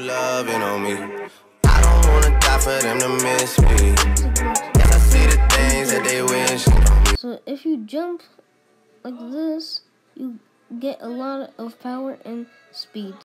loving on me. I don't wanna die for them to miss me. Yes, I see the things that they wish on me. So if you jump like this, you get a lot of power and speed.